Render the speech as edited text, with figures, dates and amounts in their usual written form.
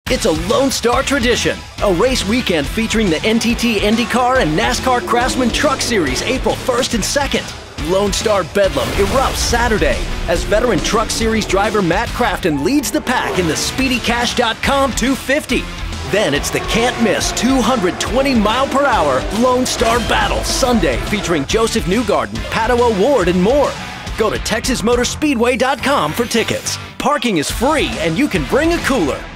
It's a Lone Star tradition, a race weekend featuring the NTT IndyCar and NASCAR Craftsman Truck Series April 1st and 2nd. Lone Star Bedlam erupts Saturday as veteran Truck Series driver Matt Crafton leads the pack in the SpeedyCash.com 250. Then it's the can't-miss 220-mile-per-hour Lone Star Battle Sunday featuring Joseph Newgarden, Pato O'Ward, and more. Go to TexasMotorspeedway.com for tickets. Parking is free and you can bring a cooler.